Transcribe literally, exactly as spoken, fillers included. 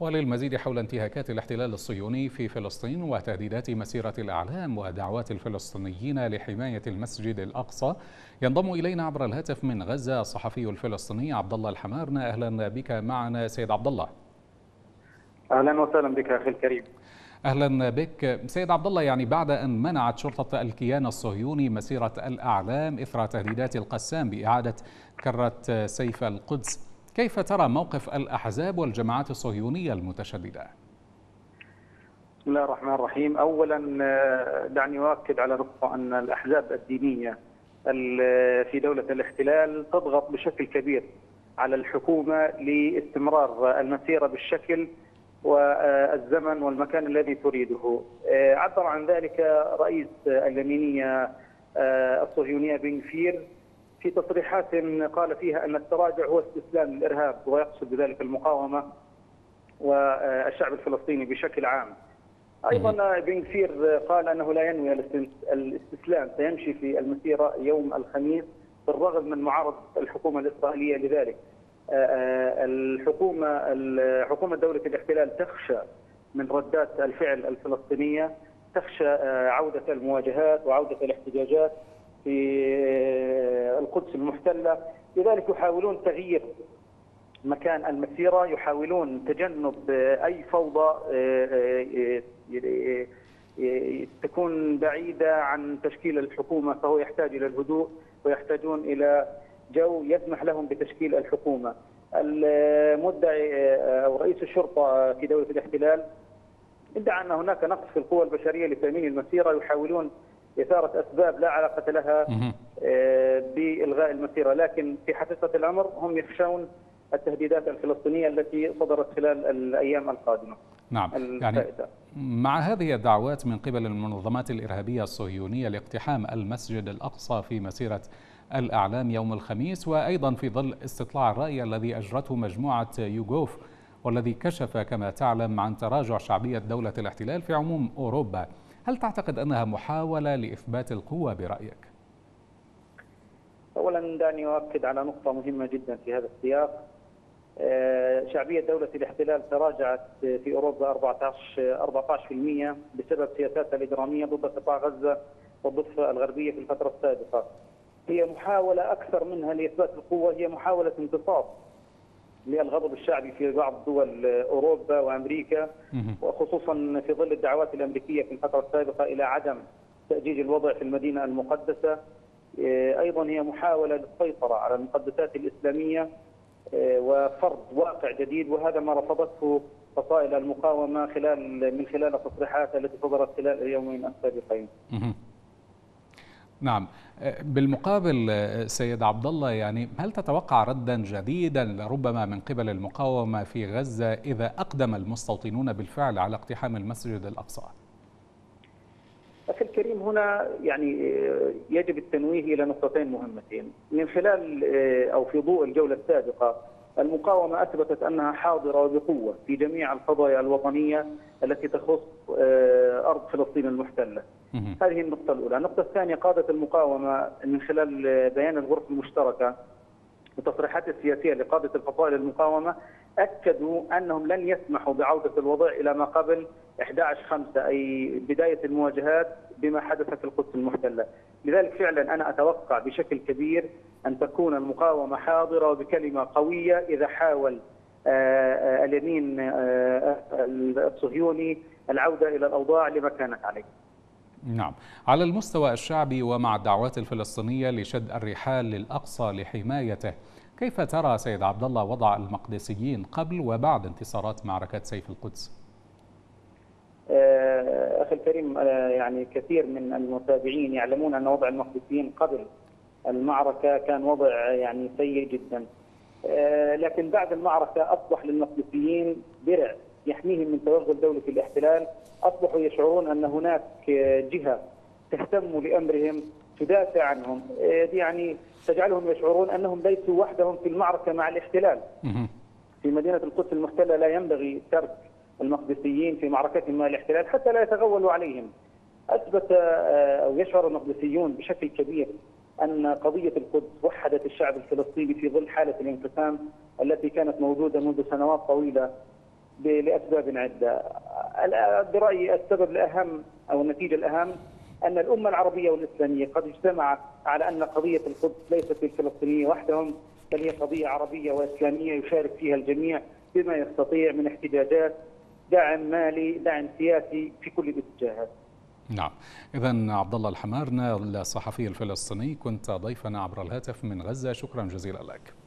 وللمزيد حول انتهاكات الاحتلال الصهيوني في فلسطين وتهديدات مسيرة الأعلام ودعوات الفلسطينيين لحماية المسجد الأقصى، ينضم إلينا عبر الهاتف من غزة الصحفي الفلسطيني عبد الله الحمارنة. أهلا بك معنا سيد عبد الله. أهلا وسهلا بك أخي الكريم. أهلا بك سيد عبد الله. يعني بعد أن منعت شرطة الكيان الصهيوني مسيرة الأعلام إثر تهديدات القسام بإعادة كرة سيف القدس، كيف ترى موقف الأحزاب والجماعات الصهيونية المتشددة؟ بسم الله الرحمن الرحيم. أولا دعني أؤكد على نقطة أن الأحزاب الدينية في دولة الاحتلال تضغط بشكل كبير على الحكومة لاستمرار المسيرة بالشكل والزمن والمكان الذي تريده. عبر عن ذلك رئيس اليمينية الصهيونية بن غفير في تصريحات قال فيها أن التراجع هو استسلام للإرهاب، ويقصد بذلك المقاومة والشعب الفلسطيني بشكل عام. أيضا بن غفير قال أنه لا ينوي الاستسلام، سيمشي في المسيرة يوم الخميس بالرغم من معارضة الحكومة الإسرائيلية لذلك. الحكومة حكومة دولة الاحتلال تخشى من ردات الفعل الفلسطينية، تخشى عودة المواجهات وعودة الاحتجاجات في القدس المحتلة، لذلك يحاولون تغيير مكان المسيرة، يحاولون تجنب أي فوضى تكون بعيدة عن تشكيل الحكومة، فهو يحتاج إلى الهدوء ويحتاجون إلى جو يسمح لهم بتشكيل الحكومة. المدعي أو رئيس الشرطة في دولة الاحتلال ادعى أن هناك نقص في القوى البشرية لتأمين المسيرة، يحاولون إثارة أسباب لا علاقة لها بإلغاء المسيرة، لكن في حقيقة الأمر هم يخشون التهديدات الفلسطينية التي صدرت خلال الأيام القادمة. نعم، يعني مع هذه الدعوات من قبل المنظمات الإرهابية الصهيونية لاقتحام المسجد الأقصى في مسيرة الأعلام يوم الخميس، وأيضا في ظل استطلاع الرأي الذي أجرته مجموعة يوغوف والذي كشف كما تعلم عن تراجع شعبية دولة الاحتلال في عموم أوروبا، هل تعتقد أنها محاولة لإثبات القوة برأيك؟ أولا دعني أؤكد على نقطة مهمة جدا في هذا السياق. شعبية دولة الاحتلال تراجعت في أوروبا أربعة عشر بالمئة بسبب سياساتها الإجرامية ضد قطاع غزة والضفة الغربية في الفترة السابقة. هي محاولة أكثر منها لإثبات القوة، هي محاولة امتصاص للغضب الشعبي في بعض دول أوروبا وأمريكا، وخصوصا في ظل الدعوات الأمريكية في الفترة السابقة إلى عدم تأجيج الوضع في المدينة المقدسة. أيضا هي محاولة للسيطرة على المقدسات الإسلامية وفرض واقع جديد، وهذا ما رفضته فصائل المقاومة خلال من خلال التصريحات التي صدرت خلال اليومين السابقين. نعم، بالمقابل سيد عبد الله، يعني هل تتوقع ردا جديدا لربما من قبل المقاومة في غزة إذا أقدم المستوطنون بالفعل على اقتحام المسجد الأقصى؟ أخي الكريم، هنا يعني يجب التنويه إلى نقطتين مهمتين. من خلال أو في ضوء الجولة السابقة المقاومة أثبتت أنها حاضرة وبقوة في جميع القضايا الوطنية التي تخص أرض فلسطين المحتلة. هذه النقطة الأولى. النقطة الثانية، قادة المقاومة من خلال بيان الغرفة المشتركة والتصريحات السياسية لقادة الفصائل المقاومة أكدوا أنهم لن يسمحوا بعودة الوضع إلى ما قبل أحد عشر خمسة، أي بداية المواجهات بما حدث في القدس المحتلة. لذلك فعلا أنا أتوقع بشكل كبير أن تكون المقاومة حاضرة وبكلمة قوية إذا حاول اليمين الصهيوني العودة إلى الأوضاع لما كانت عليه. نعم، على المستوى الشعبي ومع الدعوات الفلسطينية لشد الرحال للأقصى لحمايته، كيف ترى سيد عبد الله وضع المقدسيين قبل وبعد انتصارات معركة سيف القدس؟ أخي الكريم، يعني كثير من المتابعين يعلمون أن وضع المقدسيين قبل المعركة كان وضع يعني سيء جدا، لكن بعد المعركة أصبح للمقدسيين درع يحميهم من توغل دولة الاحتلال. أصبحوا يشعرون أن هناك جهة تهتم لأمرهم تدافع عنهم، يعني تجعلهم يشعرون أنهم ليسوا وحدهم في المعركة مع الاحتلال. في مدينة القدس المحتلة لا ينبغي ترك المقدسيين في معركتهم مع الاحتلال حتى لا يتغولوا عليهم. أثبت أو يشعر المقدسيون بشكل كبير أن قضية القدس وحدت الشعب الفلسطيني في ظل حالة الانقسام التي كانت موجودة منذ سنوات طويلة لأسباب عدة. برأيي السبب الأهم أو النتيجة الأهم أن الأمة العربية والإسلامية قد اجتمعت على أن قضية القدس ليست للفلسطينيين وحدهم، بل هي قضية عربية وإسلامية يشارك فيها الجميع بما يستطيع من احتجاجات، دعم مالي، دعم سياسي في كل الاتجاهات. نعم، إذن عبد الله الحمارنة الصحفي الفلسطيني كنت ضيفنا عبر الهاتف من غزة، شكرا جزيلا لك.